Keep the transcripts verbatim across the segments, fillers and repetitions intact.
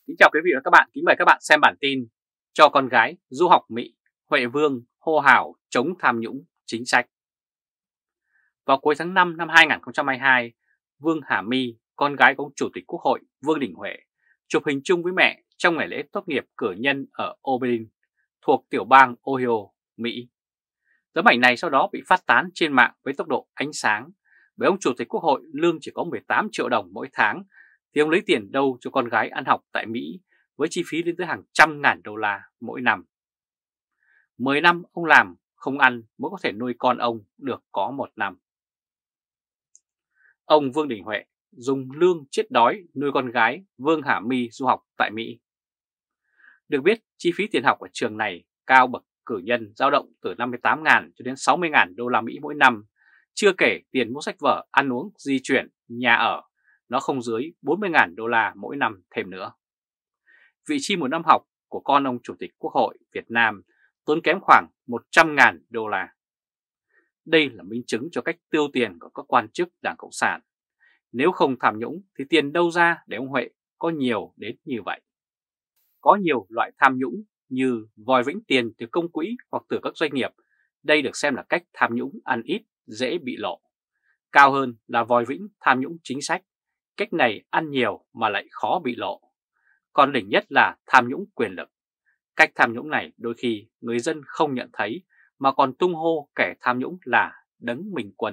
Kính chào quý vị và các bạn, kính mời các bạn xem bản tin cho con gái du học Mỹ, Huệ Vương hô hào chống tham nhũng chính sách. Vào cuối tháng năm năm hai nghìn không trăm hai mươi hai, Vương Hà My, con gái của ông Chủ tịch Quốc hội Vương Đình Huệ, chụp hình chung với mẹ trong ngày lễ tốt nghiệp cử nhân ở Oberlin, thuộc tiểu bang Ohio, Mỹ. Tấm ảnh này sau đó bị phát tán trên mạng với tốc độ ánh sáng, bởi ông Chủ tịch Quốc hội lương chỉ có mười tám triệu đồng mỗi tháng, thì ông lấy tiền đâu cho con gái ăn học tại Mỹ với chi phí lên tới hàng trăm ngàn đô la mỗi năm. mười năm ông làm không ăn mới có thể nuôi con ông được có một năm. Ông Vương Đình Huệ dùng lương chết đói nuôi con gái Vương Hà My du học tại Mỹ. Được biết, chi phí tiền học ở trường này cao bậc cử nhân dao động từ năm mươi tám nghìn cho đến sáu mươi nghìn đô la Mỹ mỗi năm, chưa kể tiền mua sách vở, ăn uống, di chuyển, nhà ở, nó không dưới bốn mươi nghìn đô la mỗi năm thêm nữa. Vị trí một năm học của con ông Chủ tịch Quốc hội Việt Nam tốn kém khoảng một trăm nghìn đô la. Đây là minh chứng cho cách tiêu tiền của các quan chức Đảng Cộng sản. Nếu không tham nhũng thì tiền đâu ra để ông Huệ có nhiều đến như vậy? Có nhiều loại tham nhũng như vòi vĩnh tiền từ công quỹ hoặc từ các doanh nghiệp. Đây được xem là cách tham nhũng ăn ít, dễ bị lộ. Cao hơn là vòi vĩnh tham nhũng chính sách. Cách này ăn nhiều mà lại khó bị lộ. Còn đỉnh nhất là tham nhũng quyền lực. Cách tham nhũng này đôi khi người dân không nhận thấy mà còn tung hô kẻ tham nhũng là Đấng Minh Quân.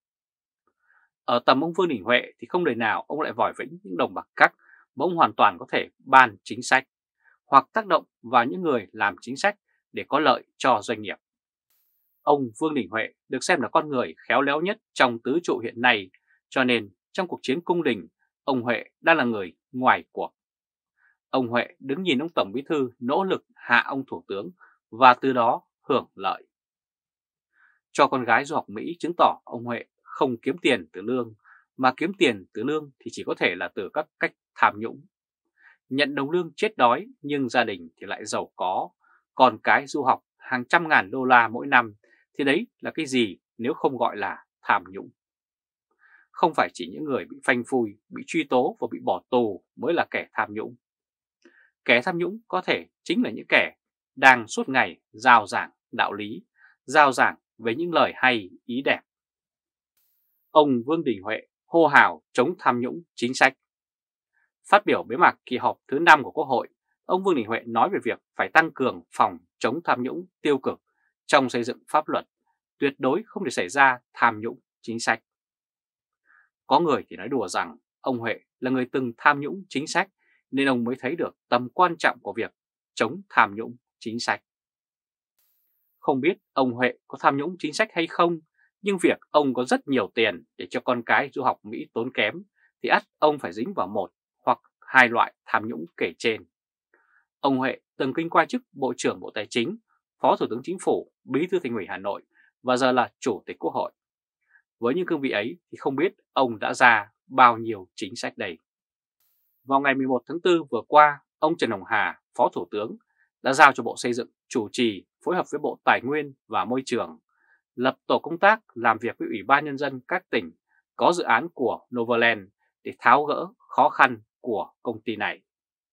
Ở tầm ông Vương Đình Huệ thì không đời nào ông lại vòi vĩnh những đồng bạc cắt mà ông hoàn toàn có thể ban chính sách hoặc tác động vào những người làm chính sách để có lợi cho doanh nghiệp. Ông Vương Đình Huệ được xem là con người khéo léo nhất trong tứ trụ hiện nay, cho nên trong cuộc chiến cung đình, ông Huệ đang là người ngoài cuộc. Ông Huệ đứng nhìn ông Tổng Bí thư nỗ lực hạ ông Thủ tướng và từ đó hưởng lợi. Cho con gái du học Mỹ chứng tỏ ông Huệ không kiếm tiền từ lương, mà kiếm tiền từ lương thì chỉ có thể là từ các cách tham nhũng. Nhận đồng lương chết đói nhưng gia đình thì lại giàu có, còn cái du học hàng trăm ngàn đô la mỗi năm thì đấy là cái gì nếu không gọi là tham nhũng. Không phải chỉ những người bị phanh phui, bị truy tố và bị bỏ tù mới là kẻ tham nhũng. Kẻ tham nhũng có thể chính là những kẻ đang suốt ngày rao giảng đạo lý, rao giảng về những lời hay ý đẹp. Ông Vương Đình Huệ hô hào chống tham nhũng chính sách. Phát biểu bế mạc kỳ họp thứ năm của Quốc hội, ông Vương Đình Huệ nói về việc phải tăng cường phòng chống tham nhũng tiêu cực trong xây dựng pháp luật, tuyệt đối không để xảy ra tham nhũng chính sách. Có người thì nói đùa rằng ông Huệ là người từng tham nhũng chính sách nên ông mới thấy được tầm quan trọng của việc chống tham nhũng chính sách. Không biết ông Huệ có tham nhũng chính sách hay không, nhưng việc ông có rất nhiều tiền để cho con cái du học Mỹ tốn kém thì ắt ông phải dính vào một hoặc hai loại tham nhũng kể trên. Ông Huệ từng kinh qua chức Bộ trưởng Bộ Tài chính, Phó Thủ tướng Chính phủ, Bí thư Thành ủy Hà Nội và giờ là Chủ tịch Quốc hội. Với những cương vị ấy thì không biết ông đã ra bao nhiêu chính sách đây. Vào ngày mười một tháng tư vừa qua, ông Trần Hồng Hà, Phó Thủ tướng, đã giao cho Bộ Xây dựng chủ trì phối hợp với Bộ Tài nguyên và Môi trường lập tổ công tác làm việc với Ủy ban Nhân dân các tỉnh có dự án của Novaland để tháo gỡ khó khăn của công ty này.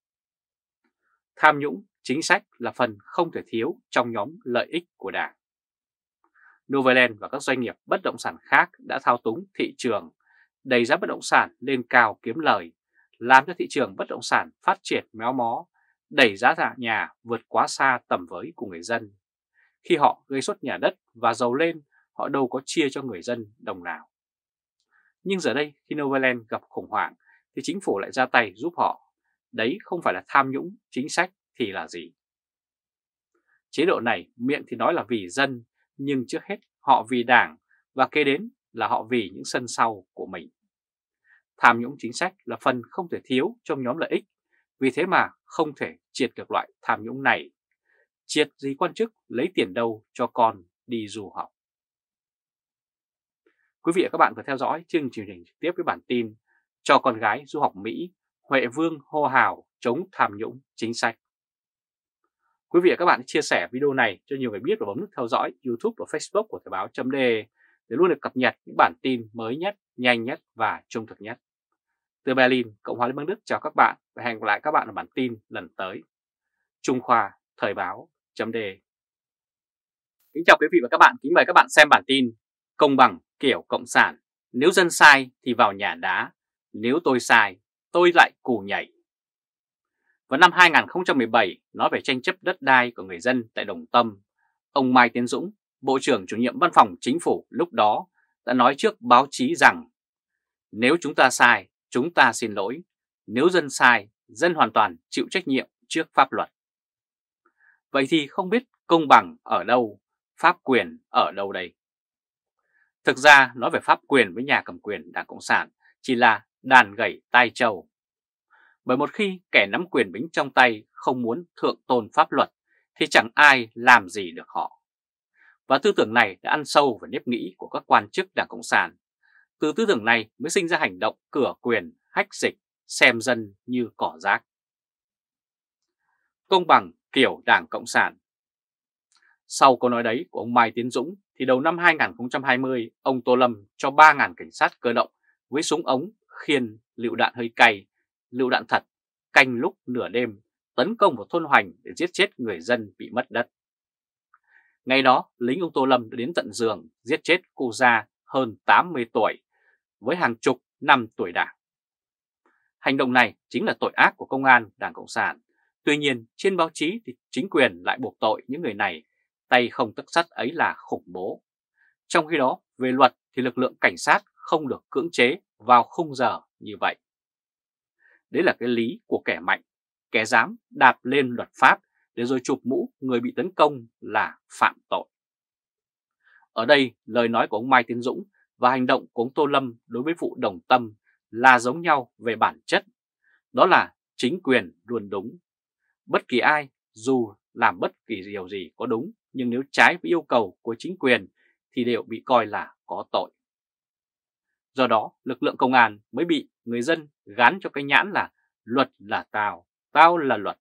Tham nhũng chính sách là phần không thể thiếu trong nhóm lợi ích của Đảng. Novaland và các doanh nghiệp bất động sản khác đã thao túng thị trường, đẩy giá bất động sản lên cao kiếm lời, làm cho thị trường bất động sản phát triển méo mó, đẩy giá nhà vượt quá xa tầm với của người dân. Khi họ gây sốt nhà đất và giàu lên, họ đâu có chia cho người dân đồng nào. Nhưng giờ đây khi Novaland gặp khủng hoảng thì chính phủ lại ra tay giúp họ. Đấy không phải là tham nhũng chính sách thì là gì? Chế độ này miệng thì nói là vì dân, nhưng trước hết họ vì Đảng và kế đến là họ vì những sân sau của mình. Tham nhũng chính sách là phần không thể thiếu trong nhóm lợi ích, vì thế mà không thể triệt được loại tham nhũng này. Triệt gì quan chức lấy tiền đâu cho con đi du học. Quý vị và các bạn vừa theo dõi chương trình trực tiếp với bản tin cho con gái du học Mỹ, Huệ Vương hô hào chống tham nhũng chính sách. Quý vị và các bạn chia sẻ video này cho nhiều người biết và bấm nút theo dõi YouTube và Facebook của Thời báo chấm de để luôn được cập nhật những bản tin mới nhất, nhanh nhất và trung thực nhất. Từ Berlin, Cộng hòa Liên bang Đức chào các bạn và hẹn gặp lại các bạn ở bản tin lần tới. Trung Khoa, Thời báo, chấm đề. Kính chào quý vị và các bạn, kính mời các bạn xem bản tin Công bằng kiểu Cộng sản, nếu dân sai thì vào nhà đá, nếu tôi sai, tôi lại cù nhảy. Vào năm hai nghìn không trăm mười bảy, nói về tranh chấp đất đai của người dân tại Đồng Tâm, ông Mai Tiến Dũng, Bộ trưởng chủ nhiệm Văn phòng Chính phủ lúc đó đã nói trước báo chí rằng nếu chúng ta sai, chúng ta xin lỗi, nếu dân sai, dân hoàn toàn chịu trách nhiệm trước pháp luật. Vậy thì không biết công bằng ở đâu, pháp quyền ở đâu đây? Thực ra nói về pháp quyền với nhà cầm quyền Đảng Cộng sản chỉ là đàn gảy tai trâu. Bởi một khi kẻ nắm quyền bính trong tay không muốn thượng tôn pháp luật thì chẳng ai làm gì được họ. Và tư tưởng này đã ăn sâu vào nếp nghĩ của các quan chức Đảng Cộng sản. Từ tư tưởng này mới sinh ra hành động cửa quyền, hách dịch, xem dân như cỏ rác. Công bằng kiểu Đảng Cộng sản. Sau câu nói đấy của ông Mai Tiến Dũng thì đầu năm hai nghìn không trăm hai mươi, ông Tô Lâm cho ba nghìn cảnh sát cơ động với súng ống, khiên, lựu đạn hơi cay, lựu đạn thật, canh lúc nửa đêm tấn công vào thôn Hoành để giết chết người dân bị mất đất. Ngày đó, lính ông Tô Lâm đã đến tận giường giết chết cô gia hơn tám mươi tuổi với hàng chục năm tuổi Đảng. Hành động này chính là tội ác của công an Đảng Cộng sản. Tuy nhiên, trên báo chí thì chính quyền lại buộc tội những người này tay không tấc sắt ấy là khủng bố. Trong khi đó, về luật thì lực lượng cảnh sát không được cưỡng chế vào khung giờ như vậy. Đấy là cái lý của kẻ mạnh, kẻ dám đạp lên luật pháp để rồi chụp mũ người bị tấn công là phạm tội. Ở đây, lời nói của ông Mai Tiến Dũng và hành động của ông Tô Lâm đối với vụ Đồng Tâm là giống nhau về bản chất. Đó là chính quyền luôn đúng. Bất kỳ ai, dù làm bất kỳ điều gì có đúng, nhưng nếu trái với yêu cầu của chính quyền thì đều bị coi là có tội. Do đó, lực lượng công an mới bị người dân gán cho cái nhãn là luật là tao, tao là luật.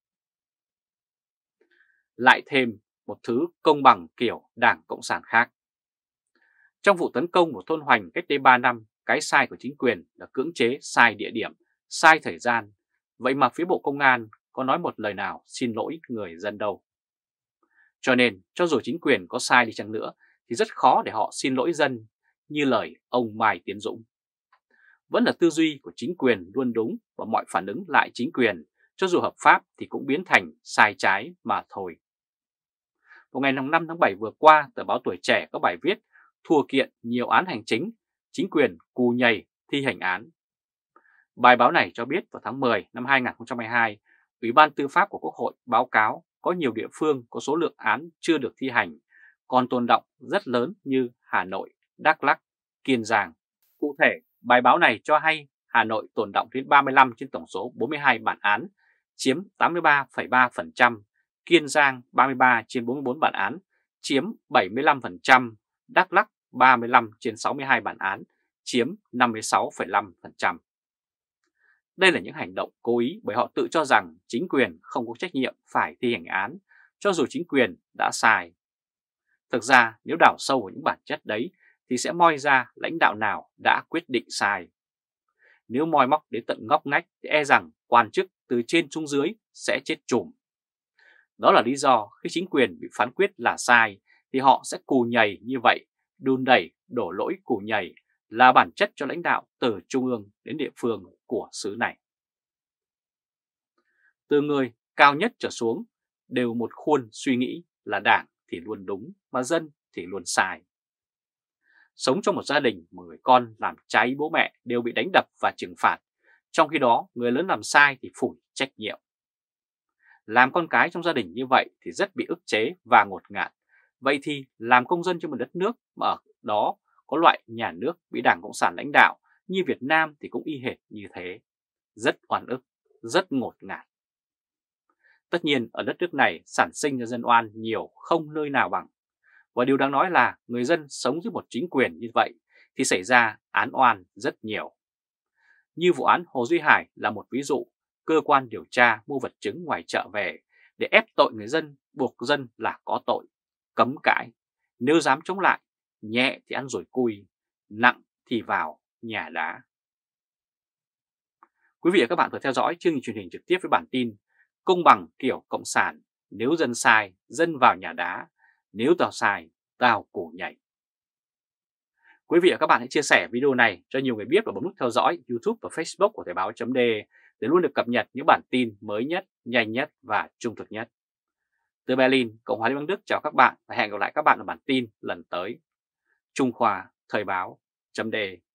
Lại thêm một thứ công bằng kiểu Đảng Cộng sản khác. Trong vụ tấn công của thôn Hoành cách đây ba năm, cái sai của chính quyền là cưỡng chế sai địa điểm, sai thời gian. Vậy mà phía Bộ Công an có nói một lời nào xin lỗi người dân đâu. Cho nên, cho dù chính quyền có sai đi chăng nữa thì rất khó để họ xin lỗi dân như lời ông Mai Tiến Dũng. Vẫn là tư duy của chính quyền luôn đúng và mọi phản ứng lại chính quyền, cho dù hợp pháp thì cũng biến thành sai trái mà thôi. Vào ngày năm tháng bảy vừa qua, tờ báo Tuổi Trẻ có bài viết thua kiện nhiều án hành chính, chính quyền cù nhầy thi hành án. Bài báo này cho biết vào tháng mười năm hai nghìn không trăm hai mươi hai, Ủy ban Tư pháp của Quốc hội báo cáo có nhiều địa phương có số lượng án chưa được thi hành, còn tồn đọng rất lớn như Hà Nội, Đắk Lắk, Kiên Giang. Cụ thể, bài báo này cho hay Hà Nội tồn đọng đến ba mươi lăm trên tổng số bốn mươi hai bản án, chiếm tám mươi ba phẩy ba phần trăm, Kiên Giang ba mươi ba trên bốn mươi bốn bản án, chiếm bảy mươi lăm phần trăm, Đắk Lắk ba mươi lăm trên sáu mươi hai bản án, chiếm năm mươi sáu phẩy năm phần trăm. Đây là những hành động cố ý bởi họ tự cho rằng chính quyền không có trách nhiệm phải thi hành án, cho dù chính quyền đã sai. Thực ra nếu đào sâu vào những bản chất đấy thì sẽ moi ra lãnh đạo nào đã quyết định sai. Nếu moi móc đến tận ngóc ngách thì e rằng quan chức từ trên xuống dưới sẽ chết chùm. Đó là lý do khi chính quyền bị phán quyết là sai thì họ sẽ cù nhầy như vậy, đùn đẩy, đổ lỗi cù nhầy là bản chất cho lãnh đạo từ trung ương đến địa phương của xứ này. Từ người cao nhất trở xuống đều một khuôn suy nghĩ là đảng thì luôn đúng mà dân thì luôn sai. Sống trong một gia đình mà người con làm trái bố mẹ đều bị đánh đập và trừng phạt, trong khi đó người lớn làm sai thì phủi trách nhiệm. Làm con cái trong gia đình như vậy thì rất bị ức chế và ngột ngạt. Vậy thì làm công dân trong một đất nước mà ở đó có loại nhà nước bị Đảng Cộng sản lãnh đạo như Việt Nam thì cũng y hệt như thế. Rất oan ức, rất ngột ngạt. Tất nhiên ở đất nước này sản sinh ra dân oan nhiều không nơi nào bằng. Và điều đáng nói là người dân sống dưới một chính quyền như vậy thì xảy ra án oan rất nhiều. Như vụ án Hồ Duy Hải là một ví dụ, cơ quan điều tra mua vật chứng ngoài chợ về để ép tội người dân, buộc dân là có tội, cấm cãi, nếu dám chống lại, nhẹ thì ăn rồi cùi, nặng thì vào nhà đá. Quý vị và các bạn vừa theo dõi chương trình truyền hình trực tiếp với bản tin Công bằng kiểu Cộng sản, nếu dân sai, dân vào nhà đá, nếu tao sai, tao cổ nhảy. Quý vị và các bạn hãy chia sẻ video này cho nhiều người biết và bấm nút theo dõi YouTube và Facebook của Thời báo chấm de để luôn được cập nhật những bản tin mới nhất, nhanh nhất và trung thực nhất. Từ Berlin, Cộng hòa Liên bang Đức chào các bạn và hẹn gặp lại các bạn ở bản tin lần tới. Trung Khoa, Thời báo chấm de.